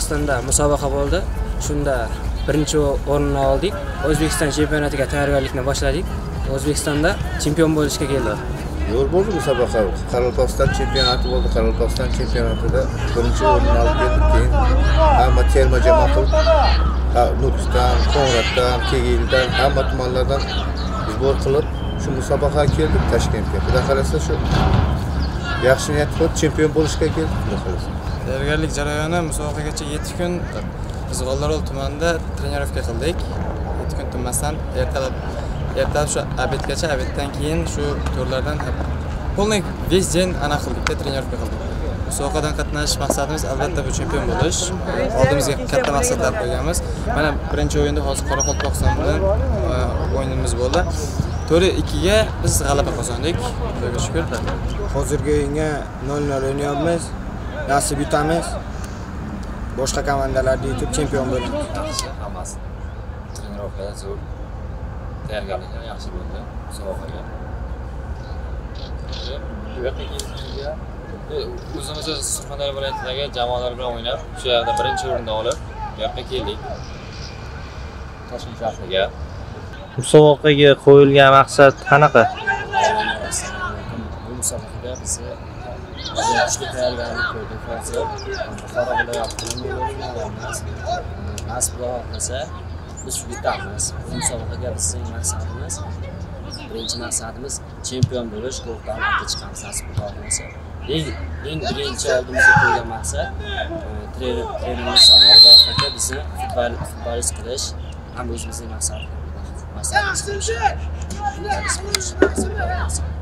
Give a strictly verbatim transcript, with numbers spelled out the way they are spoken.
Qozog'istonda musobaqa bo'ldi. Shunda birinchi o'rinni oldik. O'zbekiston chempionatiga tayyorgarlikni boshladik. O'zbekistonda chempion bo'lishga keldik. Yo'l bo'ldi musobaqa. Qoraqalpog'iston chempionati bo'ldi. Qoraqalpog'iston chempionatida birinchi o'rinni olib keldik. Keyin hamma terma jamoa qilib, Nukusdan, Qo'ng'irotdan, Kegildan, hamma tumanlardan sbor qilib shu musobaqaga keldik Toshkentga. Xudo xolasa shu yaxshi niyat qilib chempion bo'lishga keldik. Xudo xolasa. Tayyorgarlik jarayoni musobaqagacha yetti kun biz G'ollarol tumanida trenirovka qildik. yetti kun tinmasdan ertalab ertalab shu obedgacha, obeddan keyin shu turlardan полный весь день ana qildik, trenirovka qildik. Musobaqadan qatnashish maqsadimiz albatta bu chempion bo'lish. Oldimizga katta maqsadlar qo'yganmiz. Mana birinchi o'yinda hozir Qoraqalpog'iston bilan o'yinimiz bo'ldi. to'rt ikki ga biz g'alaba qozondik. Xudoga shukr. Hozirgi o'yinga nol nol o'ynayapmiz. Nasib yutamiz. Boshqa komandalarga yutib chempion bo'ldik. Hammasi trenirovkada zo'r tayyorgarlik yaxshi bo'ldi musobaqaga. Bu yerga kelishga o'zimiz Surxondaryo viloyatidagi jamoalar bilan o'ynab, shu yerda birinchi o'rinni olib, bu yerga keldik. Toshkent shahriga. Musobaqaga qo'yilgan maqsad qanaqa? Bu musobaqaga biz kuchli tayyorgarlik ko'rdik hozir. Buxoro viloyatining o'yinlarimiz nasib bo'lsa biz shu yutamiz. Bu musobaqaga bizning maqsadimiz birinchi maqsadimiz chempion bo'lish, guruhdan ortga chiqamiz nasib bo'lsa. Eng eng birinchi oldimizga qo'ygan maqsad trenerimiz Anvar aka bizni futbolist qilish ham o'zimizning maqsadimiz. Maqsadimiz.